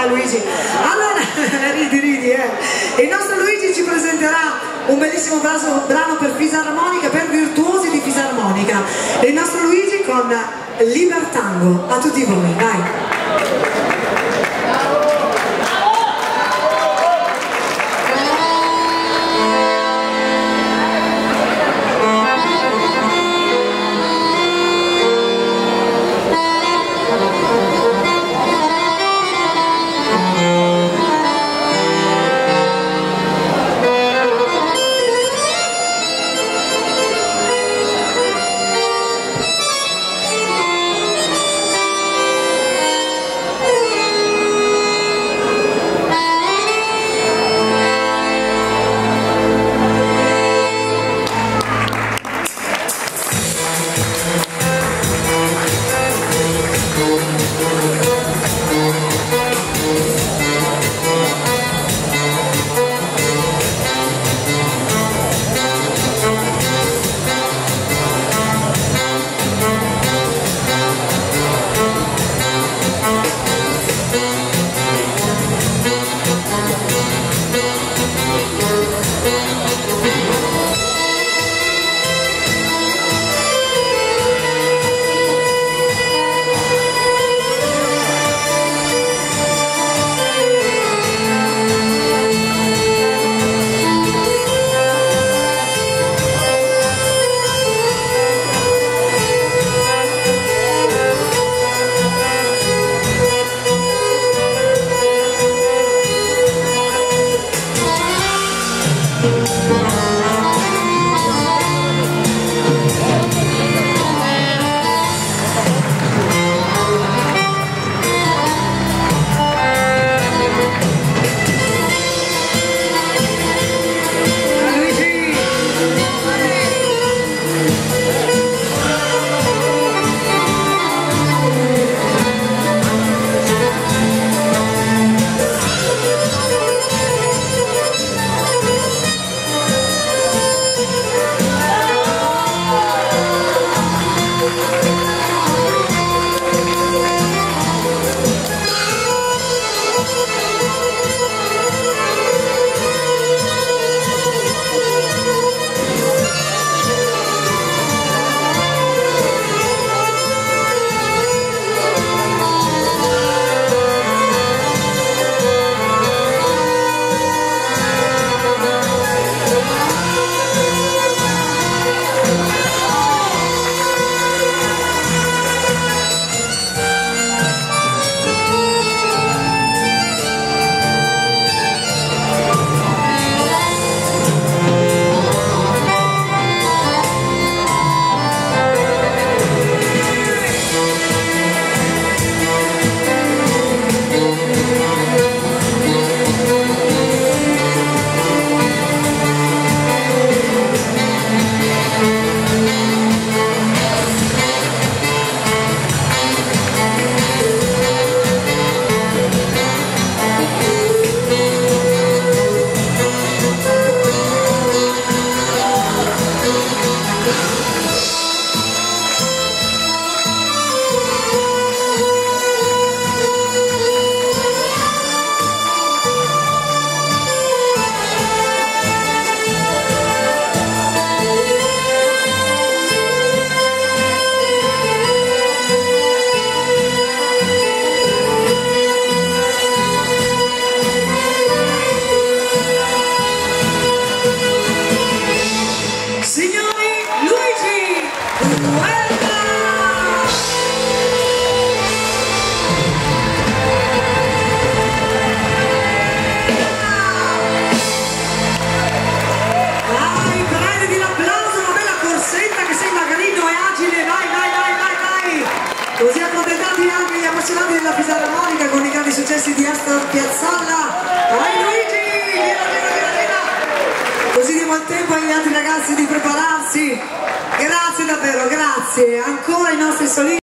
vai Luigi. Allora, ridi, il nostro Luigi ci presenterà un bellissimo brano per fisarmonica, per virtuosi di fisarmonica. Il nostro Luigi con Libertango. A tutti voi, vai. Così accontentati anche gli appassionati della fisarmonica con i grandi successi di Astor Piazzolla. Vai Luigi! Viva! Così diamo il tempo agli altri ragazzi di prepararsi. Grazie davvero, grazie. Ancora i nostri solisti.